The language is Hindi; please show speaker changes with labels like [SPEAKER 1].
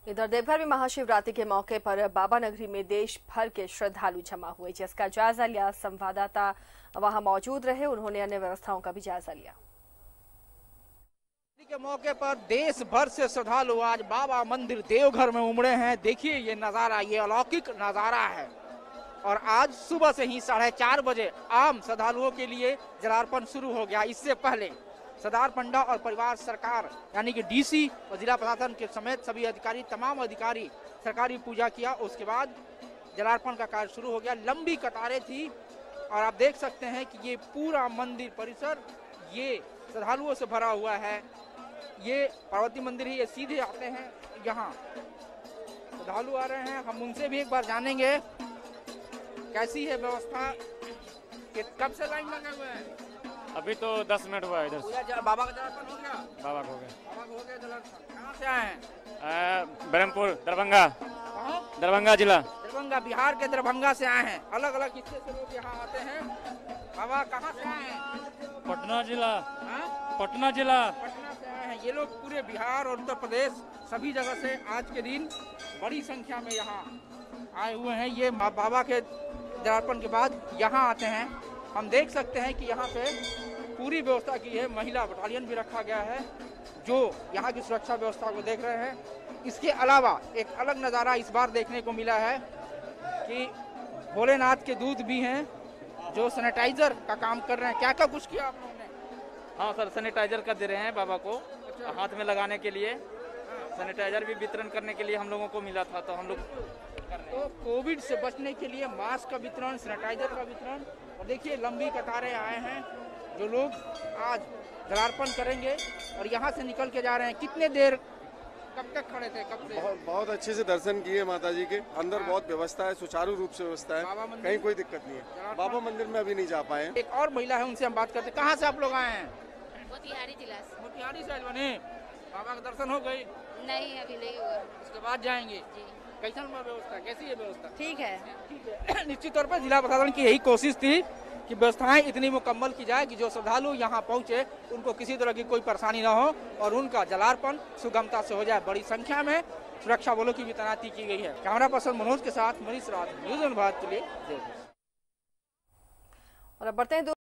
[SPEAKER 1] इधर देवघर में महाशिवरात्रि के मौके पर बाबा नगरी में देश भर के श्रद्धालु जमा हुए, जिसका जायजा लिया संवाददाता वहां मौजूद रहे। उन्होंने अन्य व्यवस्थाओं का भी जायजा लिया।
[SPEAKER 2] के मौके पर देश भर से श्रद्धालु आज बाबा मंदिर देवघर में उमड़े हैं। देखिए ये नजारा, ये अलौकिक नजारा है। और आज सुबह से ही 4:30 बजे आम श्रद्धालुओं के लिए जलार्पण शुरू हो गया। इससे पहले सरदार पंडा और परिवार सरकार यानी कि डीसी और जिला प्रशासन के समेत सभी अधिकारी, तमाम अधिकारी सरकारी पूजा किया। उसके बाद जलार्पण का कार्य शुरू हो गया। लंबी कतारें थी और आप देख सकते हैं कि ये पूरा मंदिर परिसर ये श्रद्धालुओं से भरा हुआ है। ये पार्वती मंदिर ही, ये सीधे आते हैं यहाँ श्रद्धालु आ रहे हैं। हम उनसे भी एक बार जानेंगे कैसी है व्यवस्था, कब से लाइन लगे हुए हैं।
[SPEAKER 3] अभी तो 10 मिनट हुआ है इधर से।
[SPEAKER 2] बाबा का जलार्पण हो गया?
[SPEAKER 3] बाबा को हो गया।
[SPEAKER 2] बाबा को हो गया जलार्पण। कहाँ से आए हैं?
[SPEAKER 3] ब्रह्मपुर, दरभंगा। दरभंगा जिला।
[SPEAKER 2] दरभंगा, बिहार के दरभंगा से आए हैं। अलग अलग हिस्से से लोग यहाँ आते हैं। बाबा कहाँ से आए हैं?
[SPEAKER 3] पटना जिला। पटना जिला।
[SPEAKER 2] पटना से आए हैं। ये लोग पूरे बिहार और उत्तर प्रदेश सभी जगह से आज के दिन बड़ी संख्या में यहाँ आए हुए हैं। ये बाबा के जलार्पण के बाद यहाँ आते हैं। हम देख सकते हैं कि यहाँ पे पूरी व्यवस्था की है। महिला बटालियन भी रखा गया है जो यहाँ की सुरक्षा व्यवस्था को देख रहे हैं। इसके अलावा एक अलग नज़ारा इस बार देखने को मिला है कि भोलेनाथ के दूत भी हैं जो सैनिटाइजर का काम कर रहे हैं। क्या क्या कुछ किया आप लोगों ने?
[SPEAKER 3] हाँ सर, सैनिटाइजर का दे रहे हैं बाबा को।
[SPEAKER 2] अच्छा।
[SPEAKER 3] हाथ में लगाने के लिए सैनिटाइजर भी वितरण करने के लिए हम लोगों को मिला था, तो हम लोग
[SPEAKER 2] तो कोविड से बचने के लिए मास्क का वितरण, सैनिटाइजर का वितरण। और देखिए लंबी कतारें आए हैं जो लोग आज जलार्पण करेंगे और यहाँ से निकल के जा रहे हैं। कितने देर, कब तक खड़े थे? कब से?
[SPEAKER 4] बहुत अच्छे से दर्शन किए माता जी के। अंदर बहुत व्यवस्था है, सुचारू रूप से व्यवस्था है, कहीं कोई दिक्कत नहीं है। बाबा मंदिर में अभी नहीं जा पाए।
[SPEAKER 2] एक और महिला है, उनसे हम बात करते हैं। कहाँ से आप लोग आए हैं?
[SPEAKER 5] मोतिहारी जिला से।
[SPEAKER 2] मोतिहारी से बने। बाबा का दर्शन हो गई?
[SPEAKER 5] नहीं, अभी नहीं हुआ।
[SPEAKER 2] उसके बाद जाएंगे।
[SPEAKER 5] जी।
[SPEAKER 2] कैसा व्यवस्था, कैसी है व्यवस्था?
[SPEAKER 5] ठीक है।
[SPEAKER 2] ठीक है। निश्चित तौर पर जिला प्रशासन की यही कोशिश थी कि व्यवस्थाएं इतनी मुकम्मल की जाए कि जो श्रद्धालु यहाँ पहुँचे उनको किसी तरह की कोई परेशानी न हो और उनका जलार्पण सुगमता से हो जाए। बड़ी संख्या में सुरक्षा बलों की भी तैनाती की गई है। कैमरा पर्सन मनोज के साथ मनीष राज, न्यूज़ 1 भारत के लिए।
[SPEAKER 1] और अब बढ़ते हैं